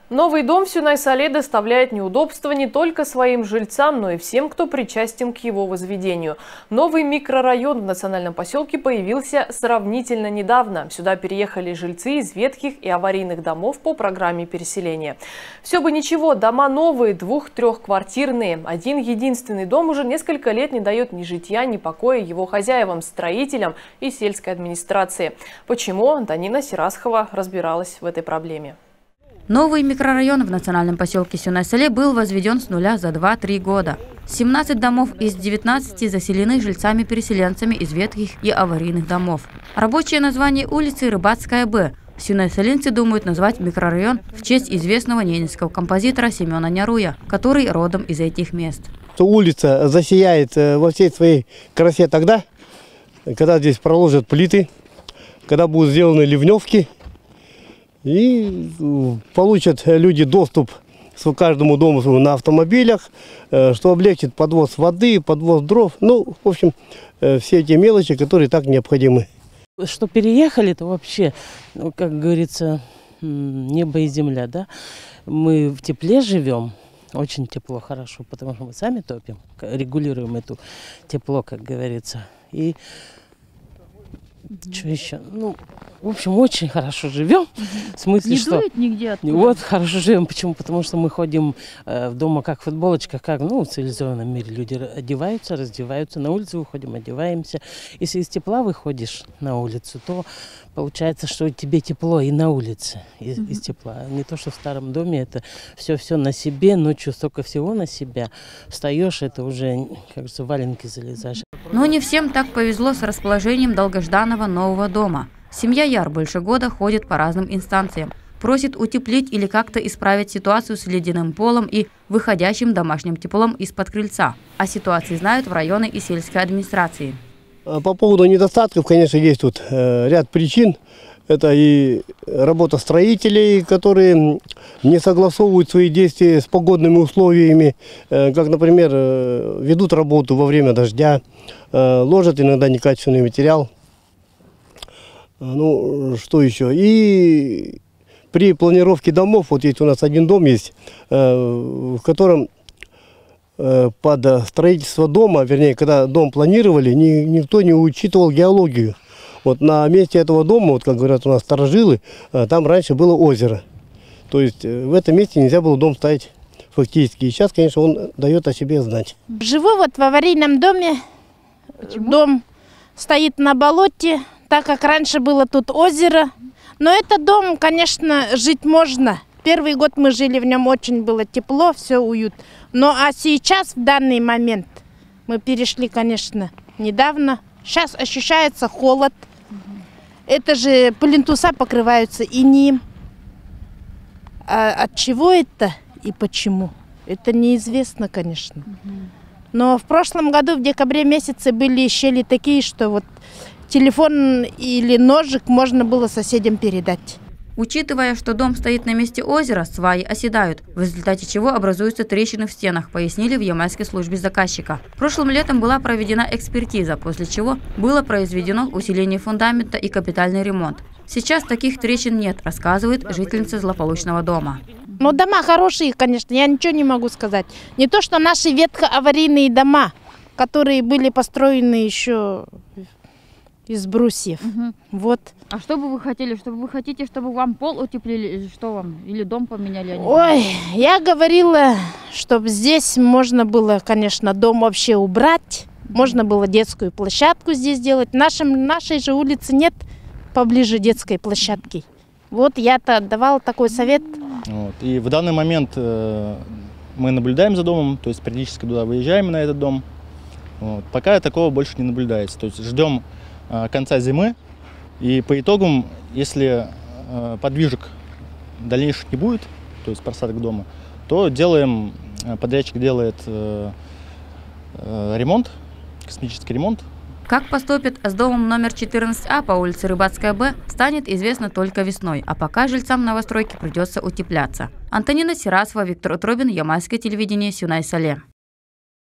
Новый дом в Сюнай-Сале доставляет неудобства не только своим жильцам, но и всем, кто причастен к его возведению. Новый микрорайон в национальном поселке появился сравнительно недавно. Сюда переехали жильцы из ветхих и аварийных домов по программе переселения. Все бы ничего, дома новые, 2-3-квартирные. Один единственный дом уже несколько лет не дает ни житья, ни покоя его хозяевам, строителям и сельской администрации. Почему? Антонина Сирасхова разбиралась в этой проблеме. Новый микрорайон в национальном поселке Сюнай-Сале был возведен с нуля за 2-3 года. 17 домов из 19 заселены жильцами-переселенцами из ветхих и аварийных домов. Рабочее название улицы Рыбацкая Б. Сюнай-Саленцы думают назвать микрорайон в честь известного ненецкого композитора Семена Няруя, который родом из этих мест. Улица засияет во всей своей красе тогда, когда здесь проложат плиты, когда будут сделаны ливневки. И получат люди доступ к каждому дому на автомобилях, что облегчит подвоз воды, подвоз дров. Ну, в общем, все эти мелочи, которые так необходимы. Что переехали, то вообще, ну, как говорится, небо и земля, да? Мы в тепле живем, очень тепло, хорошо, потому что мы сами топим, регулируем это тепло, как говорится. И что еще? Ну, в общем, очень хорошо живем. В смысле, не что дует нигде откуда? Вот хорошо живем. Почему? Потому что мы ходим в дома как футболочка, как, ну, в цивилизованном мире люди одеваются, раздеваются, на улицу выходим, одеваемся. Если из тепла выходишь на улицу, то получается, что тебе тепло и на улице из тепла. Не то, что в старом доме это все на себе, ночью столько всего на себя. Встаешь, это уже, как говорится, в валенки залезаешь. Но не всем так повезло с расположением долгожданного нового дома. Семья Яр больше года ходит по разным инстанциям. Просит утеплить или как-то исправить ситуацию с ледяным полом и выходящим домашним теплом из-под крыльца. О ситуации знают в районной и сельской администрации. По поводу недостатков, конечно, есть тут ряд причин. Это и работа строителей, которые не согласовывают свои действия с погодными условиями, как, например, ведут работу во время дождя, ложат иногда некачественный материал. Ну, что еще? И при планировке домов, вот есть у нас один дом есть, в котором под строительство дома, вернее, когда дом планировали, никто не учитывал геологию. Вот на месте этого дома, вот как говорят у нас старожилы, там раньше было озеро. То есть в этом месте нельзя было дом ставить фактически. И сейчас, конечно, он дает о себе знать. Живу вот в аварийном доме. Почему? Дом стоит на болоте, так как раньше было тут озеро. Но этот дом, конечно, жить можно. Первый год мы жили в нем, очень было тепло, все уют. Но а сейчас, в данный момент, мы перешли, конечно, недавно. Сейчас ощущается холод. Это же плинтуса покрываются инеем. А от чего это и почему? Это неизвестно, конечно. Но в прошлом году, в декабре месяце, были щели такие, что вот телефон или ножик можно было соседям передать. Учитывая, что дом стоит на месте озера, сваи оседают, в результате чего образуются трещины в стенах, пояснили в ямайской службе заказчика. Прошлым летом была проведена экспертиза, после чего было произведено усиление фундамента и капитальный ремонт. Сейчас таких трещин нет, рассказывает жительница злополучного дома. Ну, дома хорошие, конечно, я ничего не могу сказать. Не то, что наши ветхоаварийные дома, которые были построены еще из брусьев. Вот. А что бы вы хотели? Что вы хотите, чтобы вам пол утеплили? Или что вам? Или дом поменяли? Ой, я говорила, чтобы здесь можно было, конечно, дом вообще убрать. Можно было детскую площадку здесь сделать. Нашей же улице нет поближе детской площадки. Вот я-то давала такой совет. Вот. И в данный момент мы наблюдаем за домом, то есть периодически туда выезжаем на этот дом. Вот. Пока такого больше не наблюдается. То есть ждем конца зимы, и по итогам, если подвижек дальнейших не будет, то есть просадок дома, то подрядчик делает ремонт, космический ремонт. Как поступят с домом номер 14А по улице Рыбацкая Б, станет известно только весной, а пока жильцам новостройки придется утепляться. Антонина Сирасхова, Виктор Утробин, Ямайское телевидение, Сюнай-Сале.